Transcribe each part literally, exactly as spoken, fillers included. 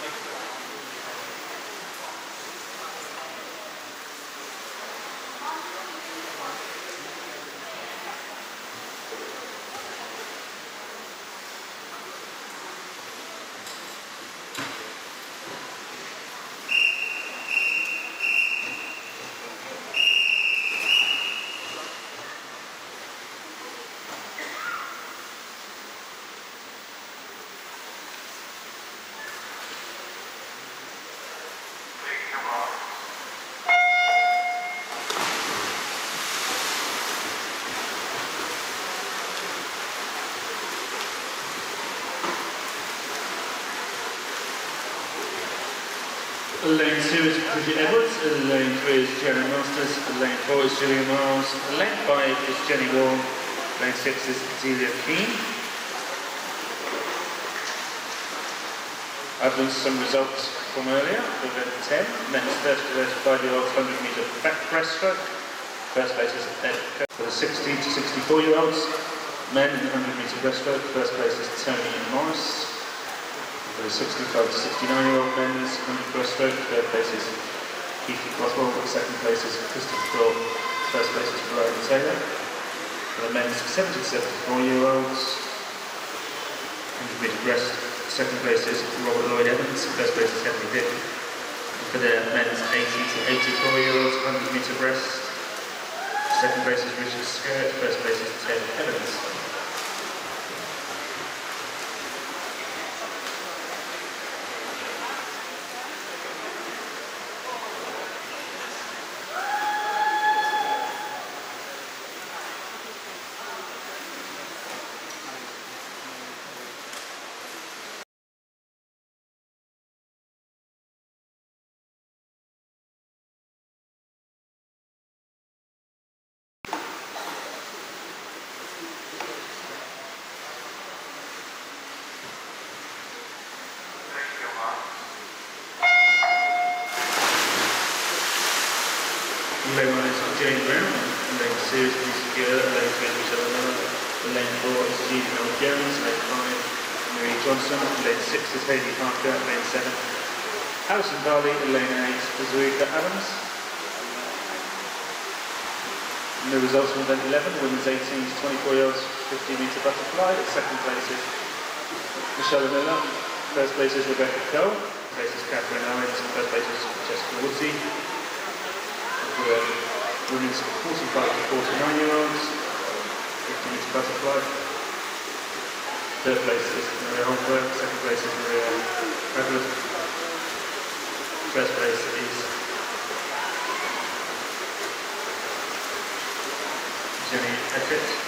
Lane two is Bridget Edwards, lane three is Jenna Masters, lane four is Julia Miles, lane five is Jenny Wall, lane six is Delia Keane. I've done some results from earlier for event ten, men's thirty to thirty-five year olds one hundred metre back breaststroke. First place is Ed Kerr. For the sixteen to sixty-four year olds, men in one hundred metre breaststroke, first place is Tony Morris. For the sixty-five to sixty-nine year old men's one hundred breaststroke, third place is Keith Bothwell, second place is Christopher Thorpe, first place is Brian Taylor. For the men's seventy to seventy-four year olds, one hundred metre breast, second place is Robert Lloyd Evans, first place is Henry Dick. And for the men's eighty to eighty-four year olds, one hundred metre breast, second place is Richard Skirt, first place is Ted Evans. Lane one is Jane Brown, lane two is Lisa Gill, lane three is Michelle Miller, lane four is Judy Mel Jones, lane five Marie Johnson, lane six is Hayley Parker, lane seven Alison Barley, lane eight is Zurika Adams. And the results from event eleven, women's eighteen to twenty-four year olds fifty metre butterfly. Second place is Michelle Miller, first place is Rebecca Cole, first place is Catherine Owens, and first place is Jessica Woodsey. For women's forty-five to forty-nine year olds, fifty metre butterfly. Third place is Maria Holmberg, second place is Maria Edward. First place is Jenny Eckert.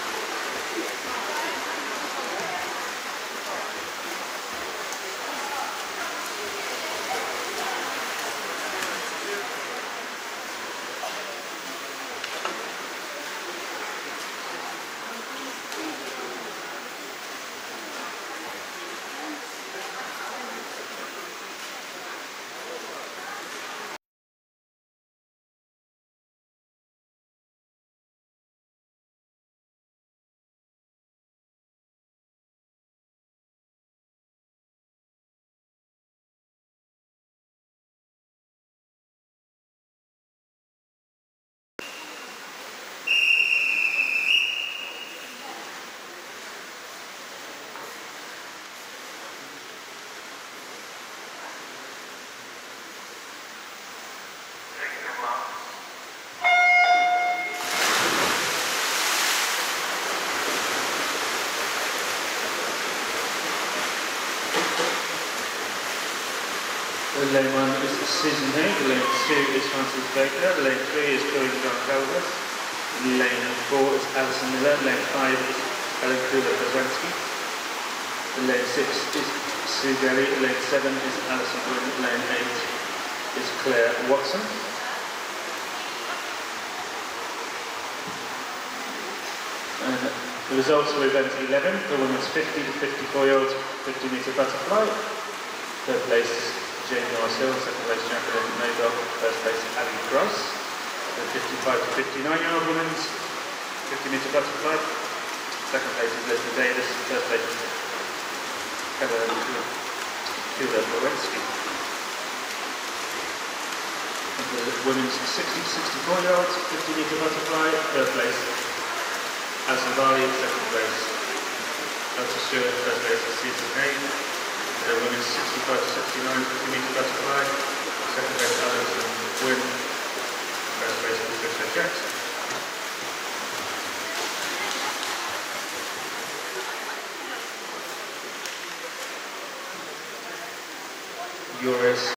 Lane one is Susan Hay, lane two is Francis Baker, lane three is Corinne John Calvert, lane four is Alison Miller, lane five is Ellen Kula-Kozwanski, lane six is Sue Gelly, lane seven is Alison Gwynn, lane eight is Claire Watson. And the results for event eleven, the women's fifty to fifty-four year olds fifty metre butterfly. Third place Jane Norris Hill, second place Jacqueline Maybell, first place Abby Cross. The fifty-five to fifty-nine year old women's fifty metre butterfly. Second place is Leslie Davis, first place is Heather Hilda Boretsky. The women's sixty to sixty-four year olds, fifty metre butterfly, third place. Alison Varley, second place. Elsa Stewart, first place. Susan Hay. The women's sixty-five to sixty-nine, fifty metre butterfly, second place. Alison Wynn, first place. Patricia Jackson. Your race.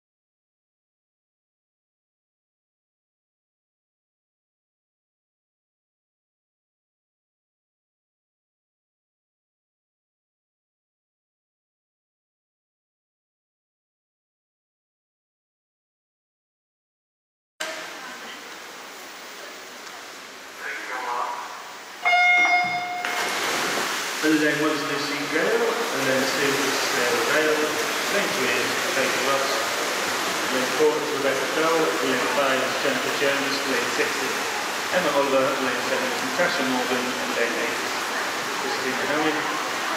And then one is Lucy Gale, and then two is Sarah Vale, then three is Kate Ross, then four is Rebecca Bell, lane five is Jennifer Jones, lane six is Emma Oliver, lane seven is Natasha Morgan, and lane eight is Christina Howard.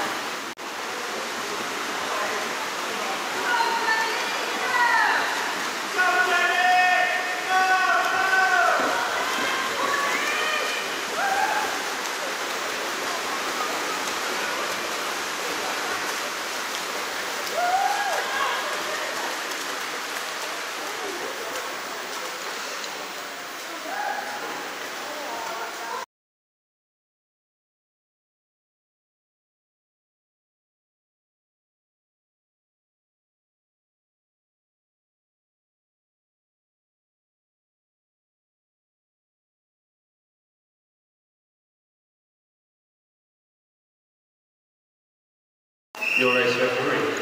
Your race referee.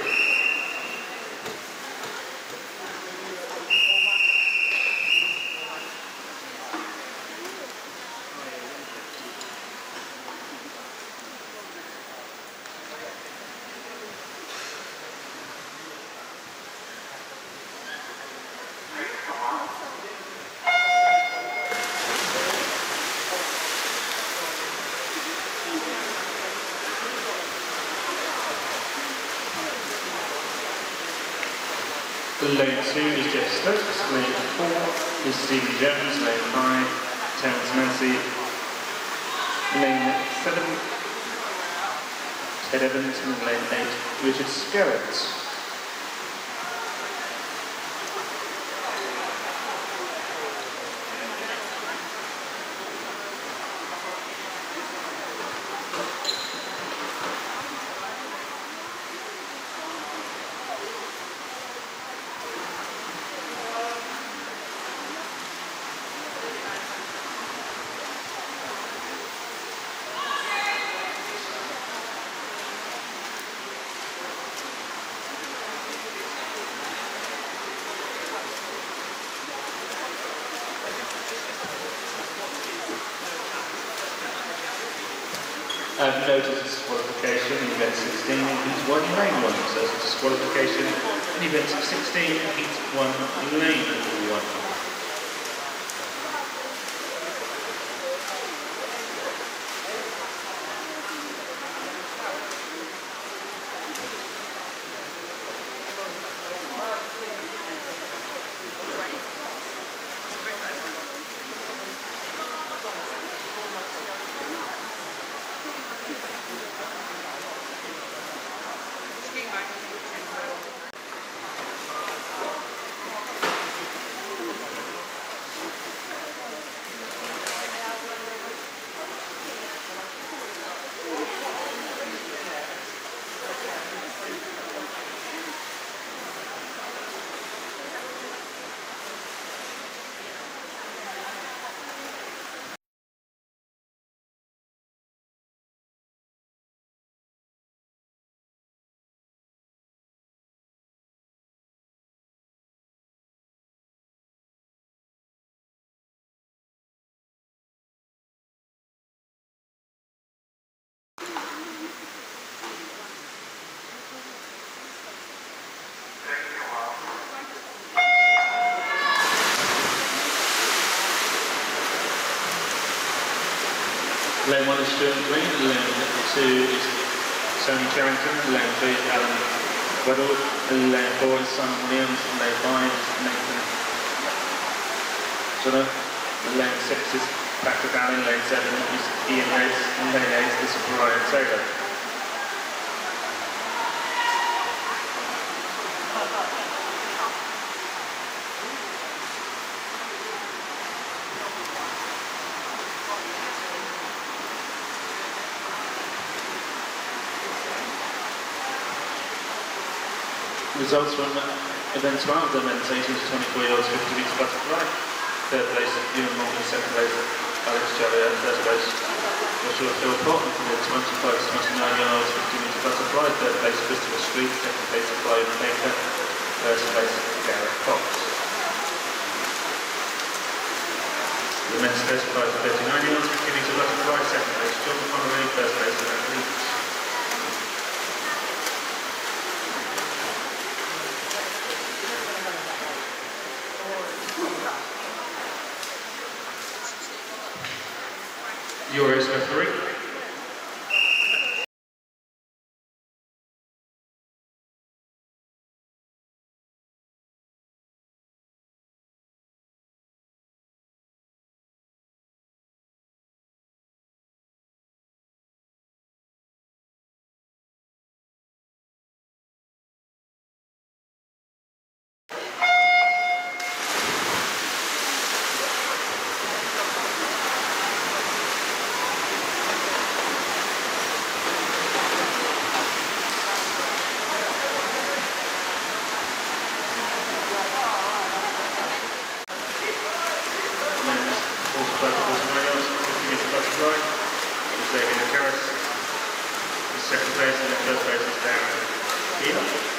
Lane two is Jeff Stokes, lane four is Stephen Jones, lane five, Terence Massey, lane seven, Ted Evans, and lane eight, Richard Skerritt. I've noticed disqualification in event sixteen in heat one, lane one. So it's a disqualification in event sixteen, heat one, lane one. Lane one is Stuart Green, lane two is Tony Carrington, lane three is Alan Weddle, lane four is Simon Williams, lane five is Nathan Jonah, lane six is Patrick Allen, lane seven is Ian Yates, and lane eight is Brian Taylor. Results from event twelve, the men's eighteen to twenty-four year olds fifty metres butterfly. Third place, Ewan Morgan. Second place, Alex Jolliet. First place, Joshua Philpott. For the twenty-five to twenty-nine year olds fifty metres butterfly. Third place, Christopher Street. Second place, Clive Baker. First place, Gareth Cox. The men's thirty-five to thirty-nine year olds fifty metres butterfly. Second place, John Connery. First place, Anthony. Your referee. Second place and the first place is Darren Keeler.